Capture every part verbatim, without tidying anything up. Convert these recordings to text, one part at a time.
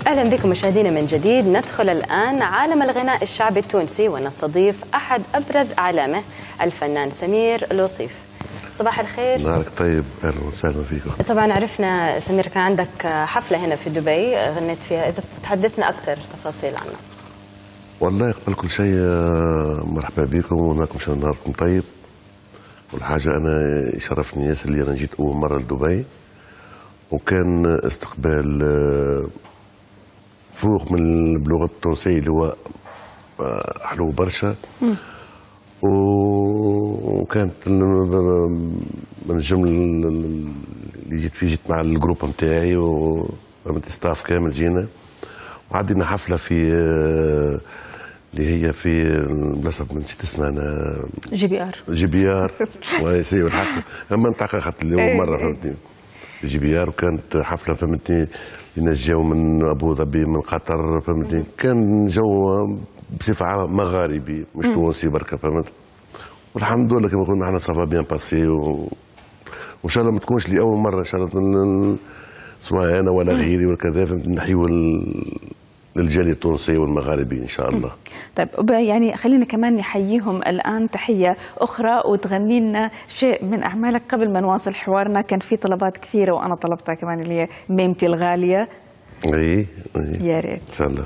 أهلا بكم مشاهدينا من جديد. ندخل الآن عالم الغناء الشعبي التونسي ونستضيف أحد أبرز أعلامه الفنان سمير الوصيف. صباح الخير. نهارك طيب، أهلا وسهلا فيك. طبعا عرفنا سمير كان عندك حفلة هنا في دبي غنيت فيها، إذا تحدثنا أكثر تفاصيل عنها. والله قبل كل شيء مرحبا بكم ونراكم شان نهاركم طيب. والحاجة أنا يشرفني ياسر اللي أنا جيت أول مرة لدبي، وكان استقبال فوق من باللغة التونسية اللي هو حلو برشا. وكانت من الجمل اللي جيت فيه جيت مع الجروب نتاعي وستاف كامل جينا وعدينا حفلة في اللي هي في بلاصه نسيت اسمها انا جي بي ار جي بي ار ويسيو الحق اما نتاع اخذت اليوم مره فهمتني جي بي ار، وكانت حفله فهمتني الناس جاوا من ابو ظبي من قطر فهمتني، كان جو بصفه عامه مغاربي مش تونسي بركه فهمت. والحمد لله كما قلنا احنا صافا بيان باسي وان شاء الله ما تكونش لي اول مره ان شاء الله سواء انا ولا غيري وكذا فهمت نحيو للجالية التونسية والمغاربي إن شاء الله. طيب يعني خلينا كمان نحييهم الآن تحية أخرى وتغني لنا شيء من أعمالك قبل ما نواصل حوارنا. كان في طلبات كثيرة وأنا طلبتها كمان اللي هي ميمتي الغالية. إي يا ريت إن شاء الله.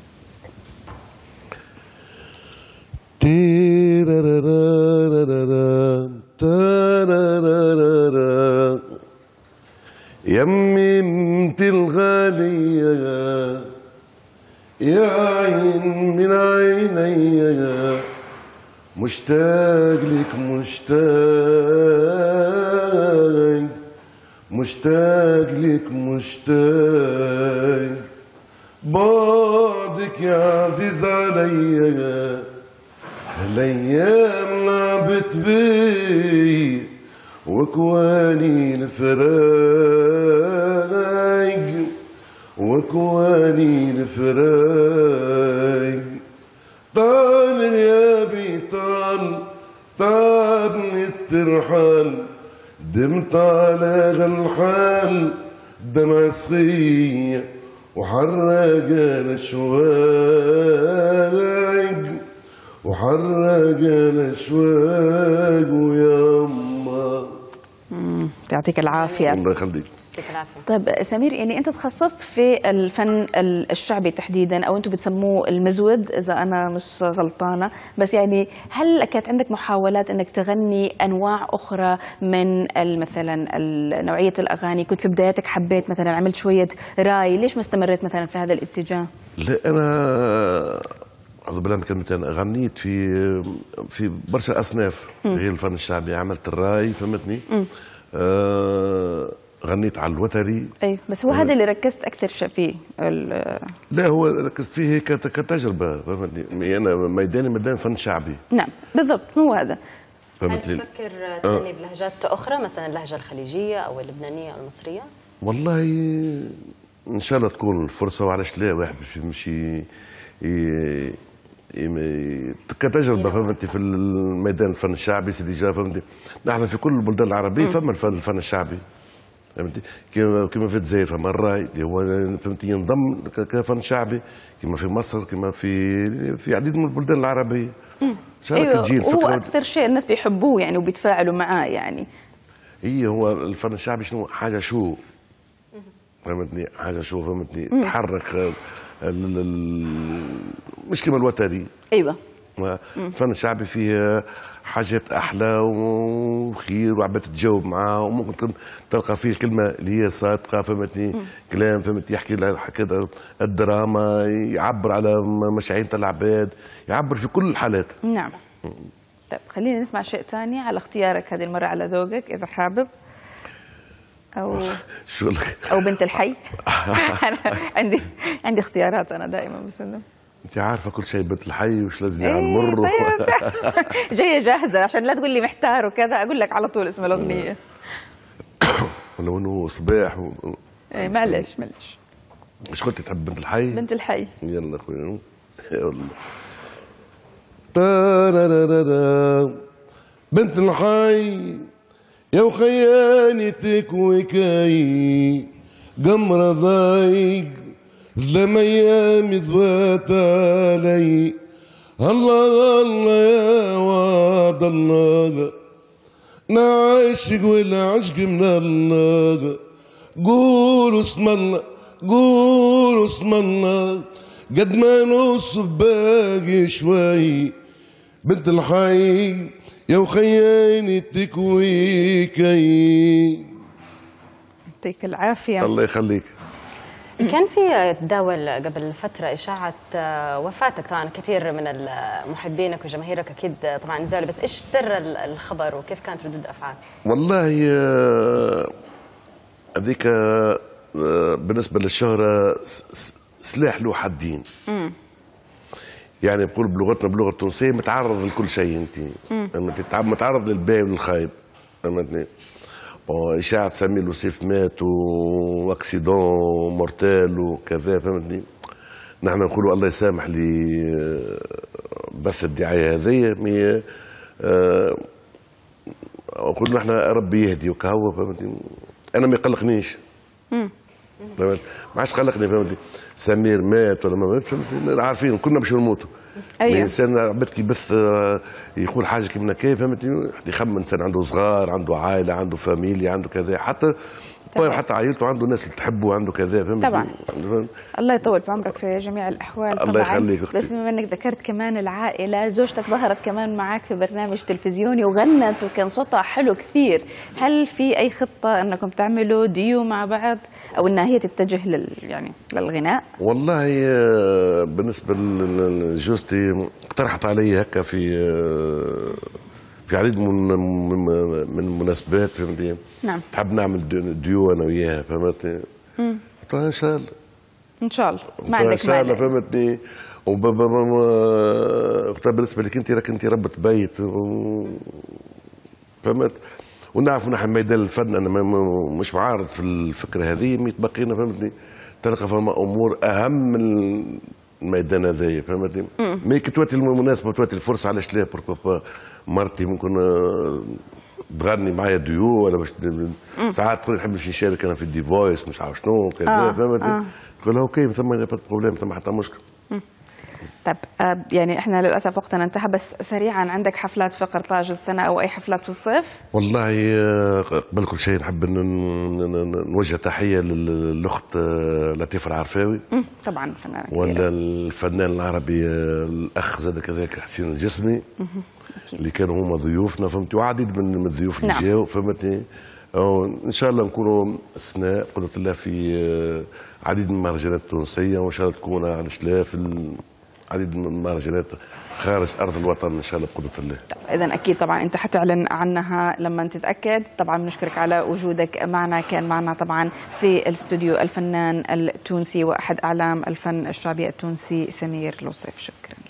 يا ميمتي الغالية يا عين من عيني مشتاق لك مشتاق مشتاق لك مشتاق بعدك يا عزيز علي هالايام لعبت بي وكواني الفراق وكواني الفراق طال غيابي طال طالني الترحال دمت على غالحال دمع صغير وحرق الاشواق وحرق الاشواق ويا أما يعطيك العافية. الله يخليك. طيب سمير، يعني انت تخصصت في الفن الشعبي تحديدا او انتم بتسموه المزود اذا انا مش غلطانه، بس يعني هل كانت عندك محاولات انك تغني انواع اخرى من مثلا نوعيه الاغاني؟ كنت في بداياتك حبيت مثلا عملت شويه راي، ليش ما استمريت مثلا في هذا الاتجاه؟ لا انا أعوذ بالله من كلمتين، غنيت في في برشا اصناف غير الفن الشعبي، عملت الراي فهمتني. آه غنيت على الوتري. اي بس هو هذا اللي ركزت اكثر شيء فيه. لا هو ركزت فيه كتجربه فهمتني، انا ميداني ميدان فن شعبي. نعم بالضبط هو هذا. هل تفكر تغني بلهجات اخرى مثلا اللهجه الخليجيه او اللبنانيه او المصريه؟ والله ان شاء الله تكون الفرصه، وعلاش لا واحد باش يمشي كتجربه فهمتي في الميدان الفن الشعبي سيدي جا فهمتي. نحن في كل البلدان العربيه فما الفن الفن الشعبي فهمتي، كما في الجزائر فما الراي اللي هو فهمتي ينضم كفن شعبي، كما في مصر كما في في عديد من البلدان العربيه. أيوة تجي الفكره هو اكثر شيء الناس بيحبوه يعني وبيتفاعلوا معاه يعني. اي هو الفن الشعبي شنو حاجه شو فهمتني، حاجه شو فهمتني تحرك مش كما الوتري. ايوه الفن الشعبي فيه حاجات احلى وخير وعباد تجاوب معاه، وممكن تلقى فيه الكلمه اللي هي صادقه فهمتني، كلام فهمتني يحكي كذا الدراما، يعبر على مشاعر العباد، يعبر في كل الحالات. نعم. طيب خلينا نسمع شيء ثاني على اختيارك هذه المره، على ذوقك اذا حابب، او شو او بنت الحي. انا عندي عندي اختيارات انا دائما، بس انه انت عارفه كل شيء بنت الحي وش لازم على المر. طيب جايه جاهزه عشان لا تقول لي محتار وكذا، اقول لك على طول اسم الاغنيه. ولو انه صباح و... ايه معلش معلش. ايش كنت تحب بنت الحي؟ بنت الحي. يلا اخويا والله. بنت الحي يا وخيانتك وكاي قمرة ضايق ظلم أيامي ضوات علي، الله الله يا وعد الله، نعشق والعشق من الله، قولوا اسم الله قولوا اسم الله، قد ما نوصف باقي شوي، بنت الحي يا وخياني تكويكي. يعطيك العافية. الله يخليك. كان في تداول قبل فترة إشاعة وفاتك، طبعا كثير من محبينك وجماهيرك أكيد طبعا زعلوا، بس إيش سر الخبر وكيف كانت ردود الأفعال؟ والله هذيك بالنسبة للشهرة سلاح له حدين. مم. يعني بقول بلغتنا بلغة التونسية متعرض لكل شيء أنت. متعرض للباهي وللخايب. فهمتني؟ إشاعة سمير لوصيف مات واكسيدون مورتال وكذا، فهمتني؟ نحن نقولوا الله يسامح لي بث الدعاية هذه، مي نقول نحن ربي يهدي وكهو، فهمتني؟ أنا ما يقلقنيش. فهمت؟ ما عادش قلقني، فهمتني؟ سمير مات ولا ما مات، فهمتني؟ عارفين كلنا باش نموتوا. أيوة. الانسان عباد كي يبث يقول حاجه كيما هكا، فهمتني؟ يخمن انسان عنده صغار، عنده عائله، عنده فاميليا، عنده كذا، حتى طيب حتى عائلته عنده ناس اللي تحبه، عنده كذا، فهمتني؟ طبعا. الله يطول في عمرك في جميع الاحوال. الله يخليك اختي. بس بما انك ذكرت كمان العائله، زوجتك ظهرت كمان معك في برنامج تلفزيوني وغنت وكان صوتها حلو كثير، هل في اي خطه انكم تعملوا ديو مع بعض او انها هي تتجه لل يعني للغناء؟ والله بالنسبه لجوزتي اقترحت علي هكا في في عديد من من المناسبات، فهمتني؟ نعم. تحب نعمل ديو انا وياها، فهمتني؟ امم قلت لها ان شاء الله. ان شاء الله ما عندك مانع. ان شاء الله، فهمتني؟ وبابا ماما قلت لها بالنسبه لك انت راك انت ربة بيت، فهمت؟ ونعرف نحن ميدان الفن، انا مش معارض في الفكره هذه، ميت بقينا، فهمتني؟ تلقى فما امور اهم من الميدان هذايا، فهمتني؟ مي كي تواتي المناسبه وتواتي الفرصه، علاش لا؟ بوركو مرتي ممكن تغني معايا ديو، ولا باش ساعات تقول نحب باش نشارك انا في الدي فويس مش عارف شنو كذا، آه فهمتني؟ آه. نقول لها اوكي، ثم ما بروبليم، ثم حتى مشكل. طيب يعني احنا للاسف وقتنا انتهى، بس سريعا عندك حفلات في قرطاج السنه او اي حفلات في الصيف؟ والله قبل كل شيء نحب نوجه تحيه للاخت لطيفه العرفاوي. طبعا فنانه ولا الفنان العربي الاخ زاد كذاك حسين الجسمي، اللي كانوا هما ضيوفنا، فهمتي؟ وعديد من الضيوف اللي جاوا، فهمتني؟ ان شاء الله نكونوا السنه بقدره الله في عديد من المهرجانات التونسيه، وان شاء الله تكون على في عديد من المهرجانات خارج ارض الوطن ان شاء الله بقدره الله. اذا اكيد طبعا انت حتعلن عنها لما تتاكد. طبعا بنشكرك على وجودك معنا، كان معنا طبعا في الاستوديو الفنان التونسي واحد اعلام الفن الشعبي التونسي سمير لوصيف. شكرا.